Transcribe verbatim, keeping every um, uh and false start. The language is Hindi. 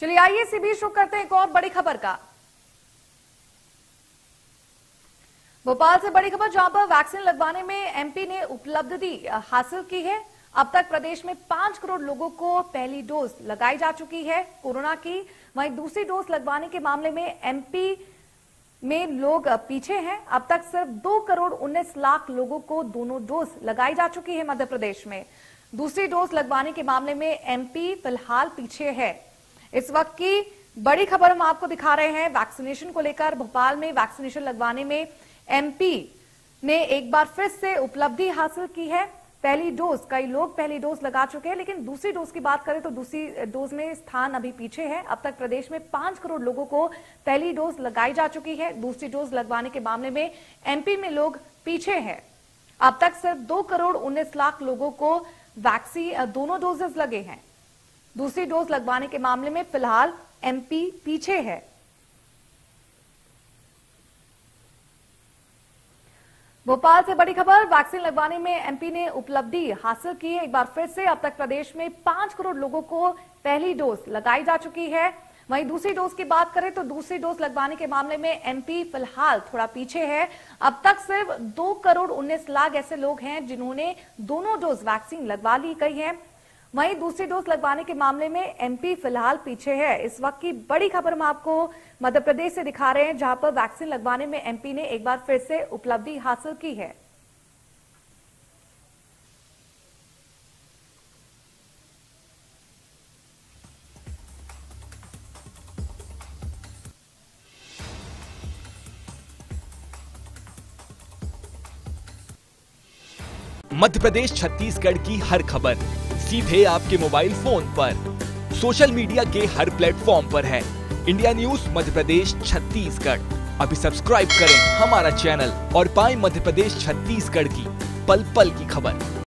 चलिए आइए इसी बीच शुरू करते हैं एक और बड़ी खबर का। भोपाल से बड़ी खबर, जहां पर वैक्सीन लगवाने में एमपी ने उपलब्धि हासिल की है। अब तक प्रदेश में पांच करोड़ लोगों को पहली डोज लगाई जा चुकी है कोरोना की। वहीं दूसरी डोज लगवाने के मामले में एमपी में लोग पीछे हैं। अब तक सिर्फ दो करोड़ उन्नीस लाख लोगों को दोनों डोज लगाई जा चुकी है मध्य प्रदेश में। दूसरी डोज लगवाने के मामले में एमपी फिलहाल पीछे है। इस वक्त की बड़ी खबर हम आपको दिखा रहे हैं वैक्सीनेशन को लेकर। भोपाल में वैक्सीनेशन लगवाने में एमपी ने एक बार फिर से उपलब्धि हासिल की है। पहली डोज, कई लोग पहली डोज लगा चुके हैं, लेकिन दूसरी डोज की बात करें तो दूसरी डोज में स्थान अभी पीछे है। अब तक प्रदेश में पांच करोड़ लोगों को पहली डोज लगाई जा चुकी है। दूसरी डोज लगवाने के मामले में एमपी में लोग पीछे हैं। अब तक सिर्फ दो करोड़ उन्नीस लाख लोगों को वैक्सीन दोनों डोजेस लगे हैं। दूसरी डोज लगवाने के मामले में फिलहाल एमपी पीछे है। भोपाल से बड़ी खबर, वैक्सीन लगवाने में एमपी ने उपलब्धि हासिल की है। एक बार फिर से अब तक प्रदेश में पांच करोड़ लोगों को पहली डोज लगाई जा चुकी है। वहीं दूसरी डोज की बात करें तो दूसरी डोज लगवाने के मामले में एमपी फिलहाल थोड़ा पीछे है। अब तक सिर्फ दो करोड़ उन्नीस लाख ऐसे लोग हैं जिन्होंने दोनों डोज वैक्सीन लगवा ली गई है। वहीं दूसरी डोज लगवाने के मामले में एमपी फिलहाल पीछे है। इस वक्त की बड़ी खबर हम आपको मध्य प्रदेश से दिखा रहे हैं, जहां पर वैक्सीन लगवाने में एमपी ने एक बार फिर से उपलब्धि हासिल की है। मध्य प्रदेश छत्तीसगढ़ की हर खबर सीधे आपके मोबाइल फोन पर, सोशल मीडिया के हर प्लेटफॉर्म पर है। इंडिया न्यूज मध्य प्रदेश छत्तीसगढ़, अभी सब्सक्राइब करें हमारा चैनल और पाएं मध्य प्रदेश छत्तीसगढ़ की पल पल की खबर।